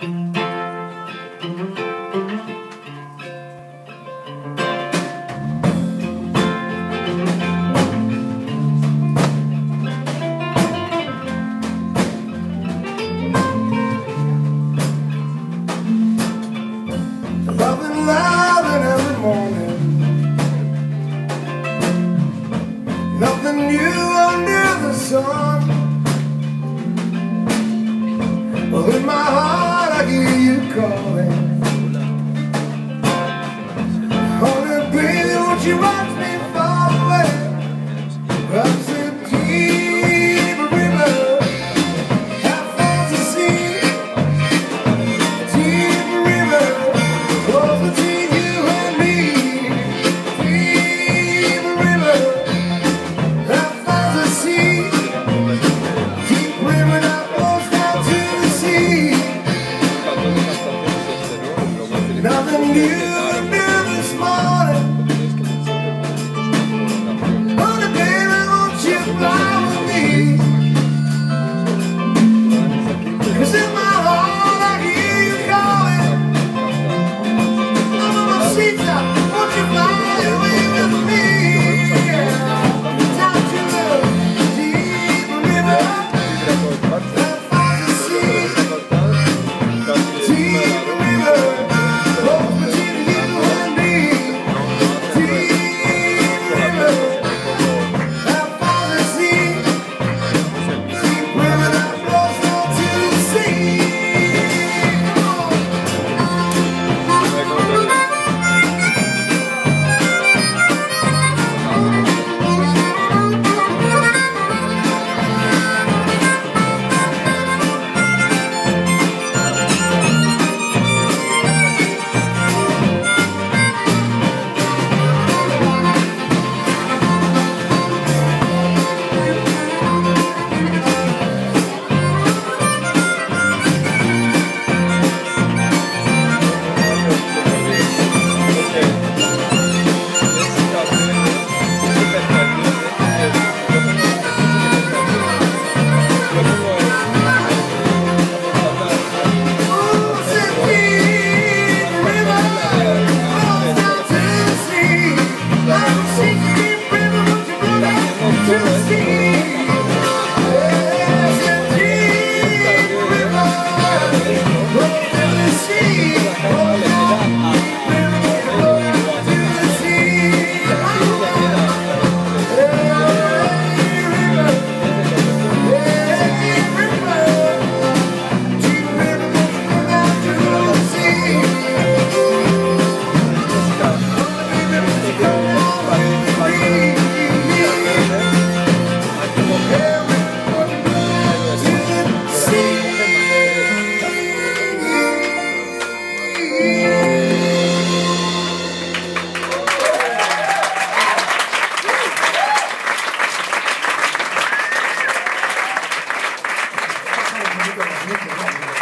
Loving every morning, nothing new under the sun. Well, in my heart I hear you calling, honey, baby, won't you watch me far away? Across the deep river, half as the sea, deep river. Between you and me, deep river, that flows the sea, deep river that flows down to the sea. Nothing new this morning. Honey, baby, won't you fly with me? 'Cause in my heart I hear you calling. Won't you fly away with me? Down to the deep river that flows the sea, deep river flows between you and me, deep river that flows the sea, deep river that flows down to the sea. Gracias.